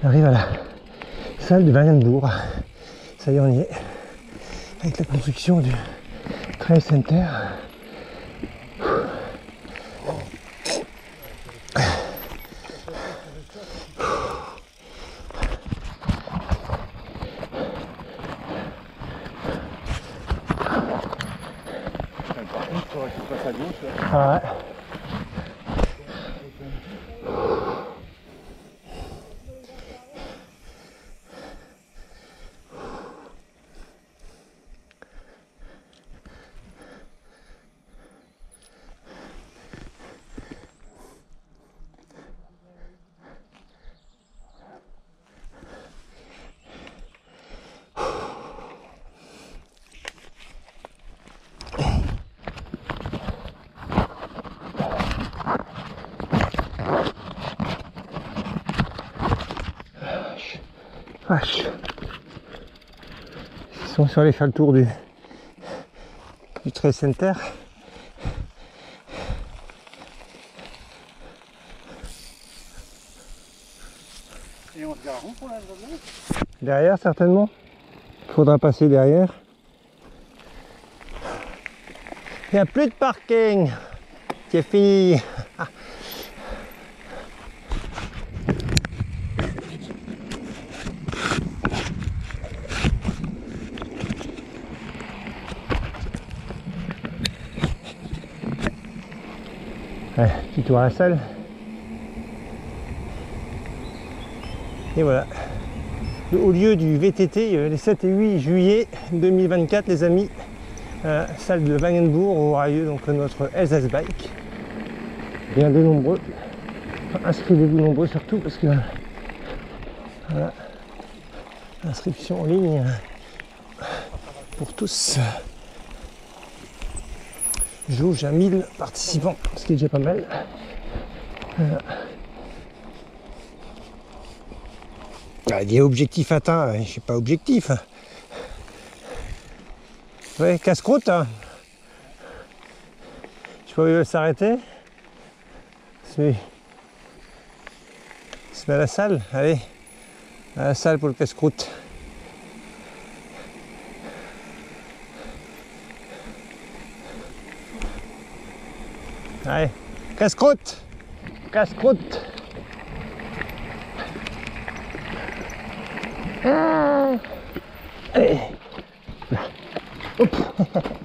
On arrive à la salle de Wagenbourg. Ça y est, on y est. Avec la construction du Trail Center. Ah ouais. Vache. Ils sont allés faire le tour du Trail Center. Et on se gare où pour la journée? Derrière certainement. Il faudra passer derrière. Il n'y a plus de parking. C'est fini. Ouais, petit tour à la salle. Et voilà. Au lieu du VTT, les 7 et 8 juillet 2024, les amis, salle de Wagenbourg aura lieu donc notre Elsace Bike. Bien de nombreux. Enfin, inscrivez-vous nombreux surtout parce que voilà, inscription en ligne pour tous. Jauge à 1000 participants, ce qui est déjà pas mal. Il y a objectif atteint, je sais pas objectif. Ouais, casse-croûte. Hein. Je sais pas où il veut s'arrêter. Se met à la salle, allez. À la salle pour le casse-croûte. Allez, casse-croûte. Casse-croûte. Allez. Hop.